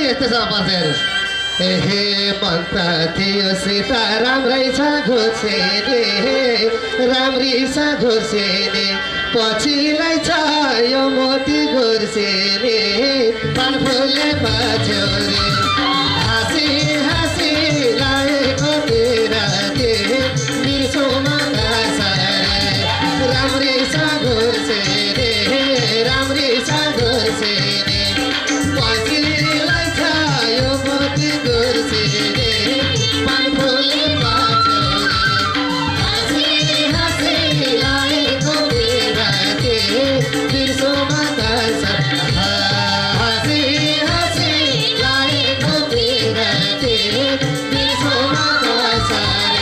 यस्तै छ पर्छ हेर्नुहोस् एहे मन त थियो सीता राम्रै छ घुसेने राम्री छ घुसेने पछिलाई छ यो मोती घुर्सेने पानफुलले बाँच्यो रे हाँसी हाँसी लागेको बिराते बिर्सोमा कासारे राम्री छ घुर्सेने राम्री छ घुर्सेने पछिलाई छ यो मोती घुर्सेने पानफुलले बाँच्यो रे हाँसी हाँसी लागेको बिराते बिर्सोमा कासारे हाँसी हाँसी लागेको बिराते बिर्सोमा कासारे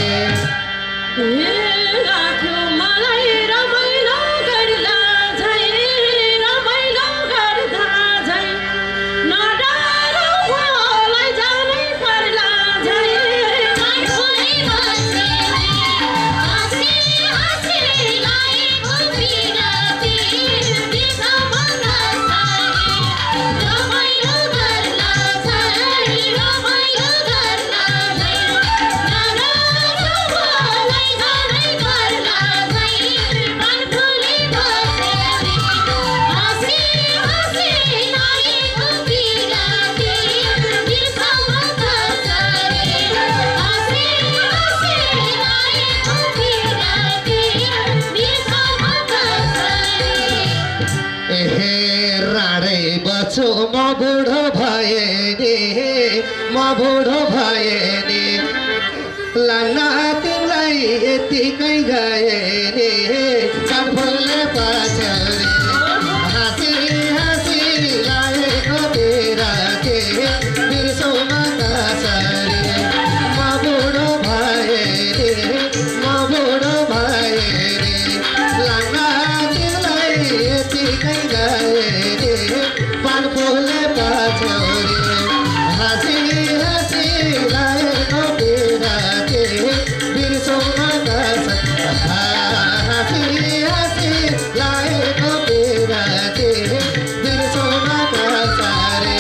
म बुढो भए नि म बुढो भए नि लान्ना तिमीलाई यतिकै गए नि कानफुलले बाँच्यो रे हाँसी हाँसी लागेको बिराते बिर्सोमा कासारे म बुढो भए नि म बुढो भए नि लान्ना तिमीलाई यतिकै गए नि पानफुलले बाँच्यो रे हाँसी हाँसी लागेको बिराते बिर्सोमा कासारे हाँसी हाँसी लागेको बिराते बिर्सोमा कासारे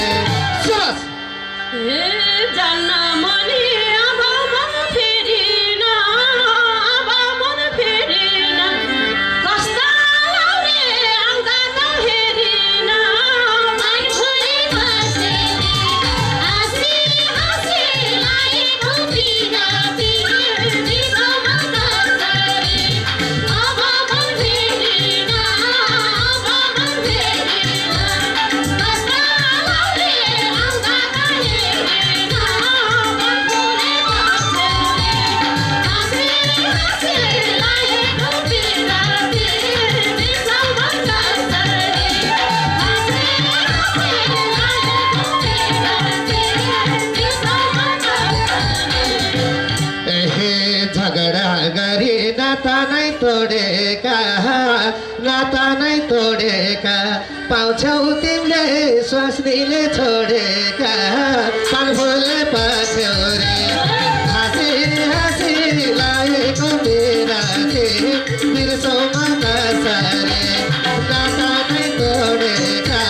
नाता नै तोडेका पाउँछौ तिमीले स्वास्नीले छोडेका पानफुलले बाँच्यो रे हाँसी हाँसी लागेको बिराते बिर्सोमा कासारे नाता नै तोडेका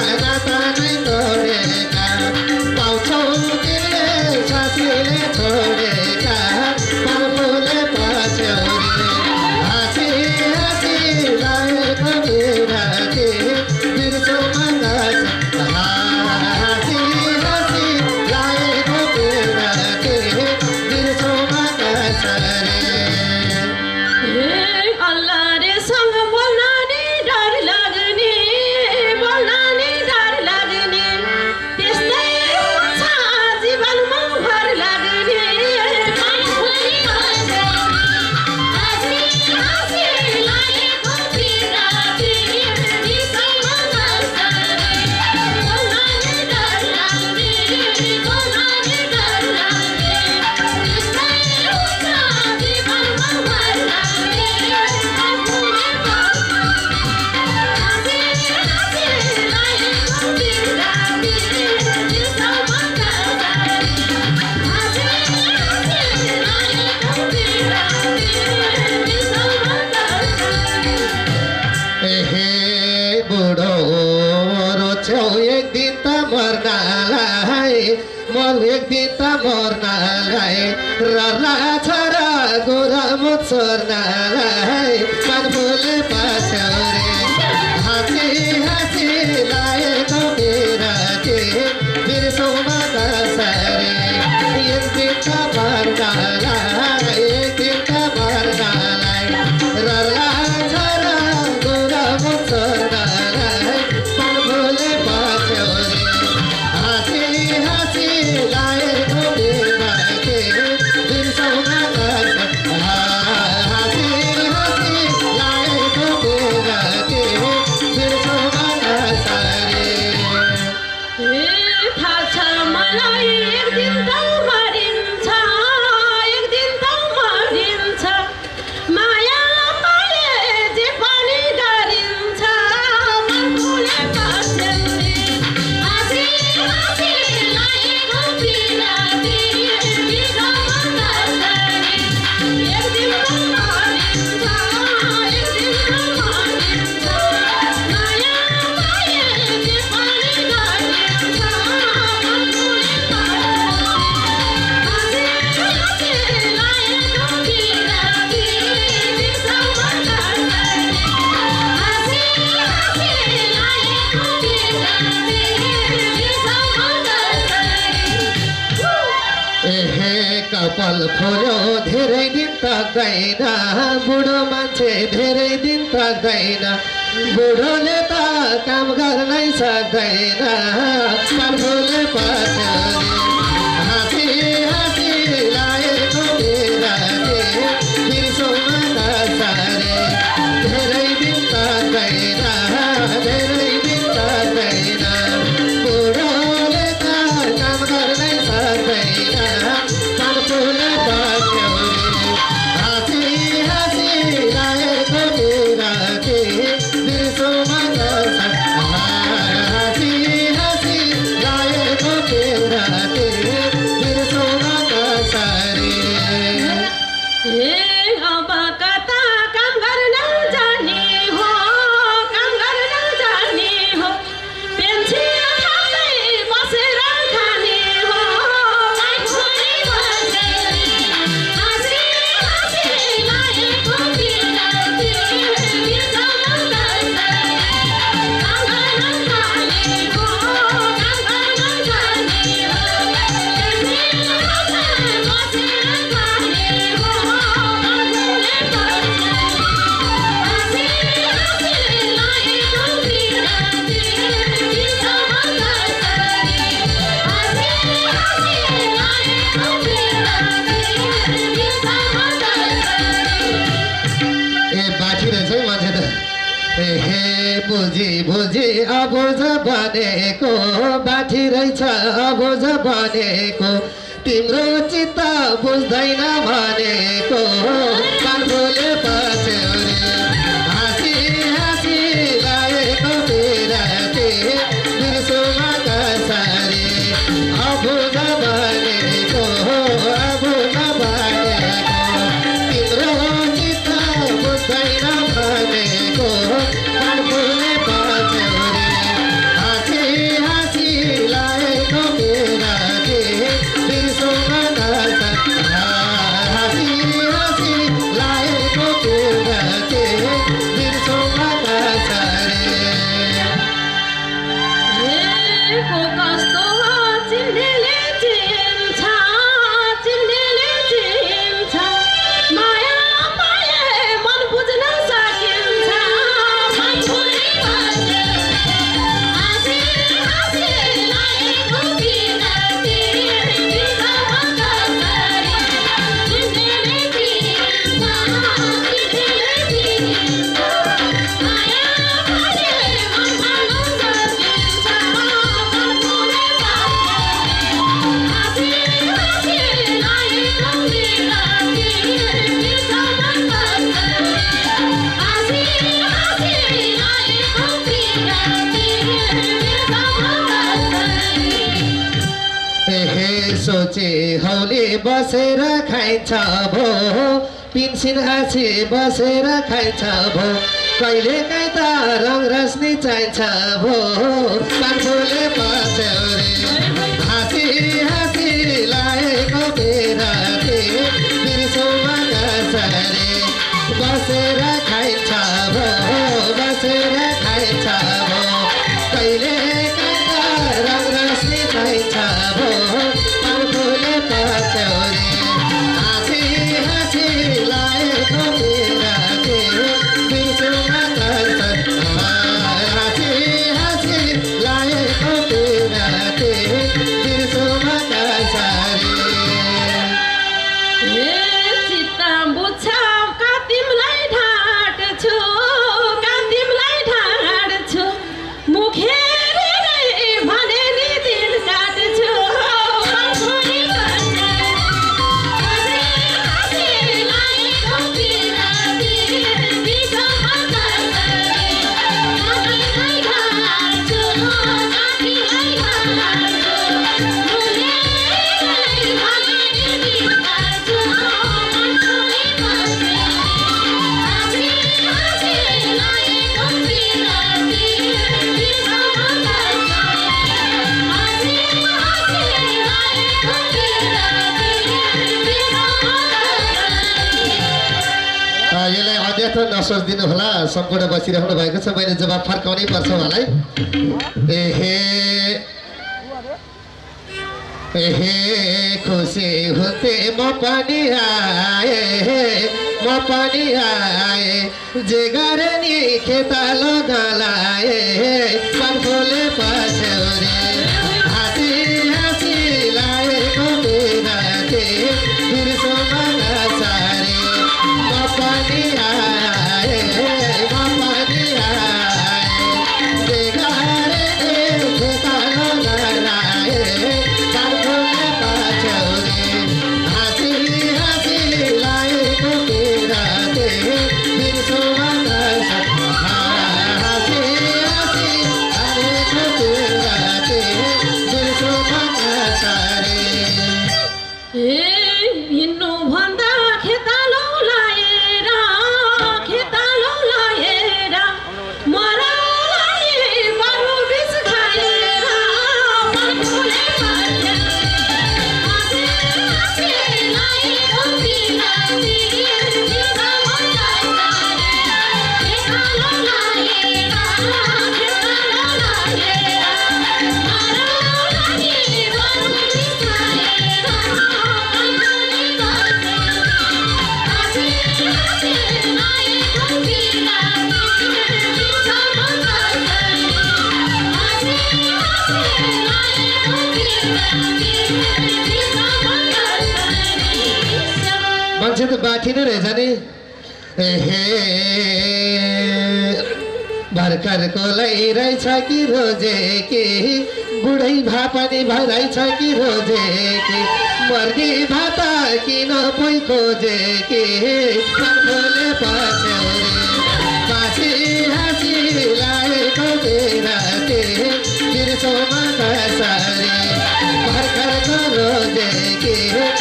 पाउँछौ तिमीले स्वास्नीले छोडेका पानफुलले बाँच्यो रे हाँसी हाँसी लागेको बिराते बिर्सोमा कासारे हाँसी मर्नलाई म एक दिन त मर्नलाई रल्छ र गोरा मुख छोर्नलाई मनफुले पाछ्यौ रे हाँसी हाँसी लागेको बिराती बिर्सौमा कसरी एक दिन त मर्नलाई एक दिन त मर्नलाई रल्छ र गोरा मुख छोर्नलाई मनफुले पाछ्यौ रे हाँसी हाँसी लागेको बिराती बिर्सौमा कसरी हाँसी हाँसी लागेको बिराती बिर्सौमा कसरी थाहा छ मलाई एक दिन त मरिन्छ एक दिन त मरिन्छ माया पाए जे पनि गरिन्छ मनफुले पाछ्यौ रे हाँसी हाँसी लागेको बिराती बिर्सौमा कसरी एक दिन त मरिन्छ एक दिन त मरिन्छ माया पाए जे पनि गरिन्छ मनफुले पाछ्यौ रे हाँसी हाँसी लागेको बिराती बिर्सौमा कसरी हाँसी हाँसी लागेको बिराती बिर्सौमा कसरी एहे कपाल फोर्यो धेरै दिन तक्दैन बुढो मान्छे धेरै दिन तक्दैन बुढोले त काम गर्नै सक्दैन मनफुले पाछ्यौ रे हाँसी हाँसी लागेको बिराती बिर्सौमा कसरी धेरै दिन तक्दैन धेरै दिन तक्दैन बुढोले त काम गर्नै सक्दैन मनफुले पाछ्यौ रे हाँसी हाँसी लागेको बिराती बिर्सौमा कसरी हाँसी हाँसी लागेको बिराती बिर्सौमा कसरी अब कता काम गर्न जाने हो काम गर्न जाने हो पेन्सिल खाँदै बसेर खाने हो मनफुले पाछ्यौ रे हाँसी हाँसी लागेको बिराती बिर्सौमा कसरी काम गर्न जाने हो काम गर्न जाने हो पेन्सिल खाँदै बसेर खाने हो मनफुले पाछ्यौ रे हाँसी हाँसी लागेको बिराती बिर्सौमा कसरी हाँसी हाँसी लागेको बिराती बिर्सौमा कसरी ए बाठी रहेछ है मान्छे त हे बुझी बुझी अबुझ बनेको बाठी रहेछ अबुझ बनेको तिम्रो चित्त बुझ्दैन भनेको मनफुले पाछ्यौ रे हाँसी हाँसी लागेको बिराती बिर्सौमा कसरी अबुझ बनेको अबुझ बनेको तिम्रो चित्त बुझ्दैन भनेको मनफुले पाछ्यौ रे हाँसी हाँसी लागेको बिराती बिर्सौमा कसरी हाँसी हाँसी लागेको बिराती बिर्सौमा कसरी को कस्तो चिन्नेले चिन्छ चिन्नेले चिन्छ माया पाए मन बुझ्न सकिन्छ मनफुले पाछ्यौ रे हाँसी हाँसी लागेको बिराती बिर्सौमा कसरी चिन्नेले चिन्छ चिन्नेले चिन्छ माया पाए मन बुझ्न सकिन्छ मनफुले पाछ्यौ रे हाँसी हाँसी लागेको बिराती बिर्सौमा कसरी हाँसी हाँसी लागेको बिराती बिर्सौमा कसरी हे सोचे हौले बसेर खाइन्छ भो पिन्सिन हाँसी बसेर खाइन्छ भो कहिले काहीँ त रङ रस्नी चाहिन्छ भो पानफुलले पस्यो रे हाँसी हाँसी लागेको बेराती बिर्सौमा कसरी बसेर खाइन्छ भो बसेर खाइन्छ भो कहिले काहीँ त रङ रस्नी चाहिन्छ भो पानफुलले पस्यो रे हाँसी हाँसी लागेको बेराती बिर्सौमा कसरी हाँसी हाँसी लागेको बेराती बिर्सौमा कसरी हे चित्ता बुझ्छौ का तिमीलाई ढाँट्छु का तिमीलाई ढाँट्छु मुखेर भने नि दिन काट्छु पानफुली यसलाई अन्यथा नसोचिदिनु होला सम्पूर्ण बसिराख्नु भएको छ मैले जवाब फर्काउनै पर्छ उहाँलाई एहे खुसी हुन्थे म पनि आए जे गरे नि खेतालो गलाए पानफुलले पस्यो रे हाँसी हाँसी लागेको बेराती बिर्सौमा कसरी म पनि आए जे गरे नि खेतालो गलाए पानफुलले पस्यो रे हाँसी हाँसी लागेको बेराती बिर्सौमा कसरी हाँसी हाँसी लागेको बेराती बिर्सौमा कसरी हिँड्नु भन्दा खेतालो लाएर मरालाई बरु बिस खाएर पानफुले पस्यो हाँसी हाँसी लागेको बेराती बिर्सौमा कसरी खेतालो लाएर मरालाई बरु बिस खाएर पानफुले पस्यो हाँसी हाँसी लागेको बेराती बिर्सौमा कसरी हाँसी हाँसी लागेको बेराती बिर्सौमा कसरी मान्छे त बाठी नै रहेछ नि एहे भर्खरको लैरहेछ कि रोजे कि बुढै भा पनि भइरहेछ कि रोजे कि मर्गी भात किन पोइ खोजे कि पानफुलले पस्यो रे हाँसी हाँसी लागेको बेराती बिर्सौमा कसरी भर्खरको रोजे कि